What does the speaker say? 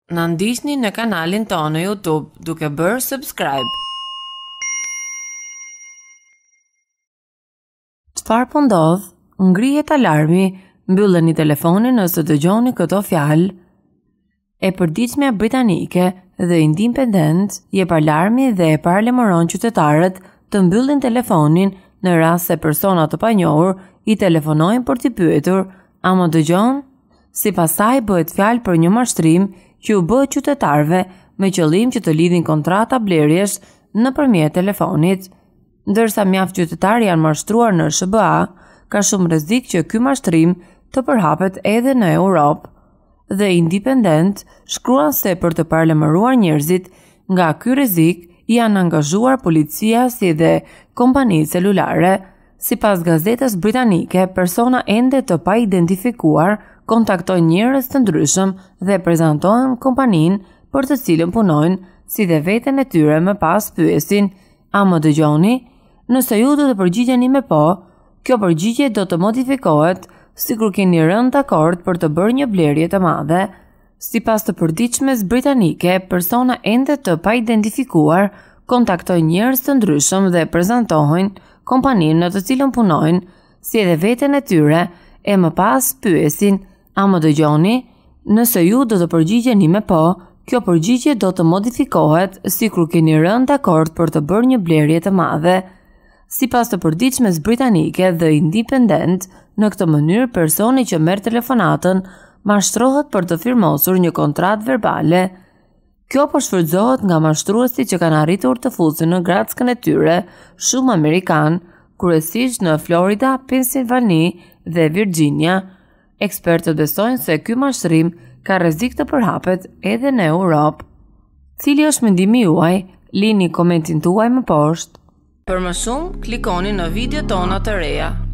Na ndiqni në kanalin tonë në YouTube duke bërë subscribe. Çfarë po ndodh? Ngrihet alarmi, mbylleni telefonin nëse dëgjoni këto fjalë. E përditshmja britanike The Independent jep alarmi dhe e paralajmëron qytetarët të mbyllin telefonin në rast se persona të panjohur i telefonojnë për t'i pyetur: "A më dëgjon?" Sipas saj bëhet fjalë për një mashtrim që u bë qytetarëve me qëllim që të lidhin kontrata blerjesh nëpërmjet telefonit. Ndërsa mjaft qytetarë janë mashtruar në SBA, ka shumë rrezik që ky mashtrim të përhapet edhe në Europë. The Independent shkruan se për të paralajmëruar njerëzit nga ky rrezik janë angazhuar policia si dhe kompanitë celulare. Sipas gazetës britanike, persona ende të paidentifikuar kontaktojnë njerëz të ndryshëm dhe prezantojnë kompaninë për të cilën punojnë, si dhe veten e tyre, më pas pyesin: "A më dëgjoni?" Nëse ju do të përgjigjeni me po, kjo përgjigje do të modifikohet sikur keni rënë dakord për të bërë një blerje të madhe. Sipas të përditshmes britanike, persona ende të paidentifikuar kontaktojnë njerëz të ndryshëm dhe prezantojnë kompaninë në të cilën punojnë, si edhe veten e tyre, e më pas pyesin: "A më dëgjoni?" Nëse ju do të përgjigjeni me po, kjo përgjigje do të modifikohet sikur keni rënë dakord për të bërë një blerje të madhe. Sipas të përditshmes britanike The Independent, në këtë mënyrë personi që merr telefonatën mashtrohet për të firmosur një kontratë verbale. Kjo po shfrytëzohet nga mashtruesit që kanë arritur të fusin në grackën e tyre, shumë amerikan, kryesisht në Florida, Pennsylvania dhe Virginia. Ekspertët besojnë se ky mashtrim ka rrezik të përhapet edhe në Europë. Cili është mendimi juaj? Lini komentin tuaj më poshtë. Për më shumë, klikoni në video tona të reja.